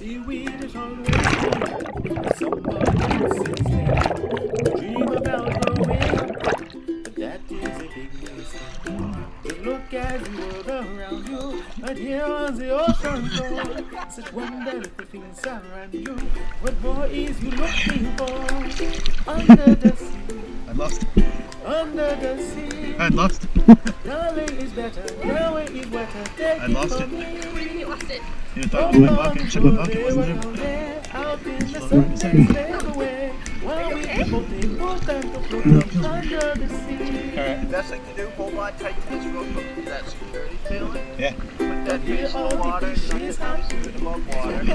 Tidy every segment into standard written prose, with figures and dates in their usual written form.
seaweed is always green. Somebody else's name. Dream about growing up, but that is a big mistake. Just look at the world around you, right here on the ocean floor. Such wonderful things around you. What more is you looking for? Under the sea. I lost. Under the sea. I lost. Yahweh is better, Yahweh is wetter. Take I lost it. You lost it. You thought my bucket, shit, my bucket wasn't there. Out in the sun, slave away. While we floating, both and floating under the sea. Alright. Best thing to do, hold on tight to this rope, get that security feeling. Yeah. Put that face in the water, and She's happy. it above water.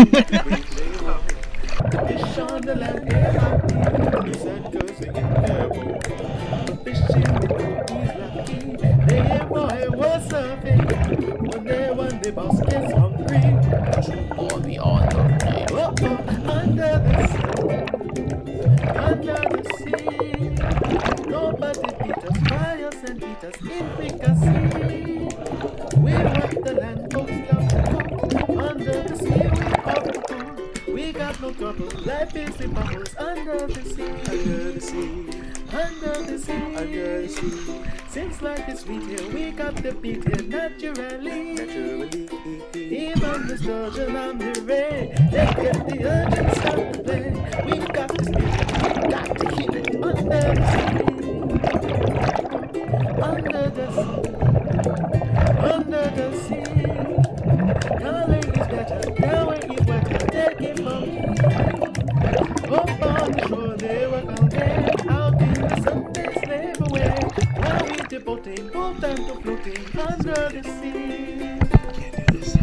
The fish on the land, they're happy. The circles are in their boat. The fish in the boat is lucky. They ain't boy was surfing. When the boss gets hungry, Or beyond the plane. Under the sea. Under the sea. Nobody beat us, fry us and eat us in fricassee. We're what the land folks love to cook. Under the sea, we off the cool. We got no trouble, life is in bubbles. Under the sea, under the sea, under the sea, under the sea. Since life is sweet here, we got the beat here naturally. Naturally. Even the sturgeon on the ray, they get the urgent start to play. We got the spirit, we got to keep it under the sea. Under the sea, under the sea. Yahweh is better, Yahweh is wetter. Take it from me. Up on the shore, they work all day. Out in the sun, they slave away. While we devoting, both and to floating under the sea. Can't do this.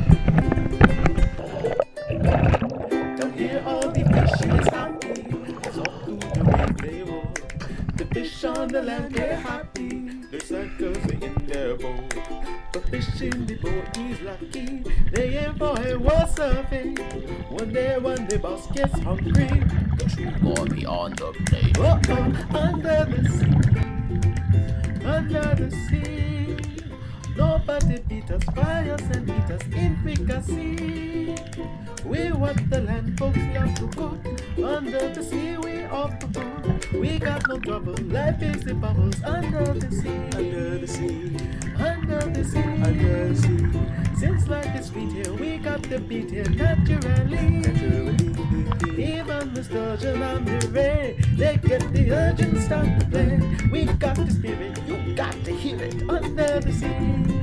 Down here, all the fish is happy. So through the waves they roll. The fish on the land, they're happy. The circles are in their boat. The fish in the boat is lucky. They ain't for a war surfing. One day when the boss gets hungry, Or beyond the plane. under the sea, under the sea. Nobody beat us, fry us and eat us in fricassee. We what the land folks love to cook. Under the sea, we off the hook. We got no trouble, life is in bubbles. Under the sea, under the sea, under the sea, under the sea. Since life is sweet here, we got the beat here naturally. Naturally. Even the sturgeon on the ray, they get the urgent start to play. We got the spirit, you got to hear it under the sea.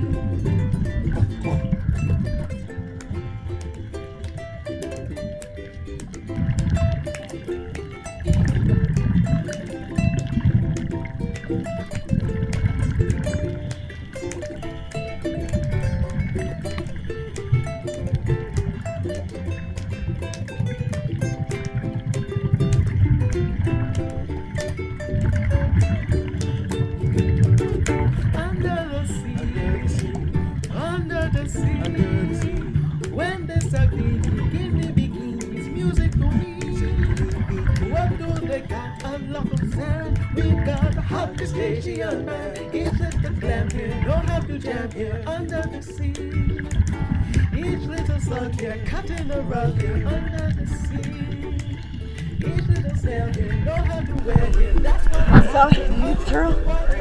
When the sardine beginning begins, music no music. What do they got? A lot of sand. We got a hot Caucasian man. He's at the glam here, know how to jam here under the sea. Each little slug here, cutting a rug here under the sea. Each little snail here, know how to wear here. That's what I saw you throw.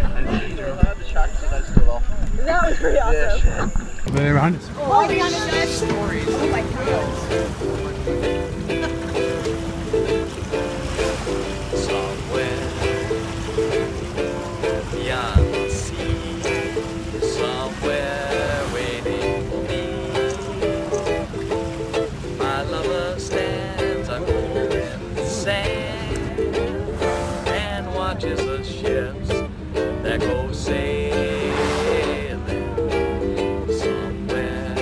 That was pretty awesome. They're behind us. Oh, behind us. Stories. Oh my god. Somewhere beyond the sea, somewhere waiting for me. My lover stands alone in the sand and watches the ships that go sailing. Somewhere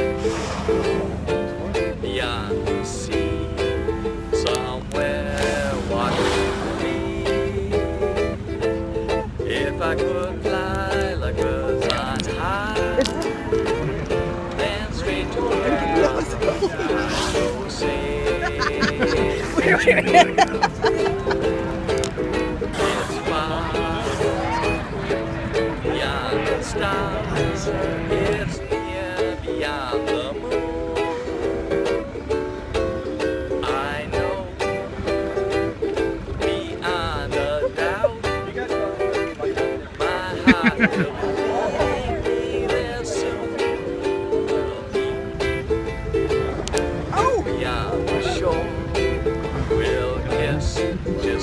beyond the sea, somewhere watching me. If I could fly like birds on high, then straight to where I go sailing. It's far beyond the stars, it's near beyond the moon.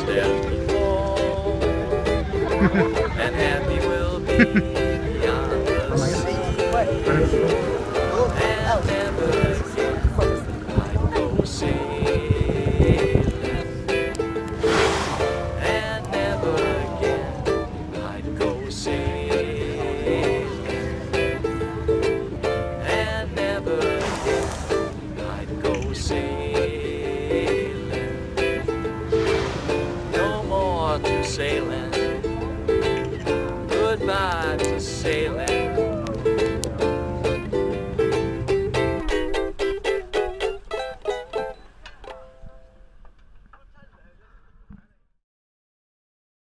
steps before, and happy will be beyond the sea. And never again I'd go sailing. And never again I'd go sailing. And never again I'd go sailing. No more to sailing.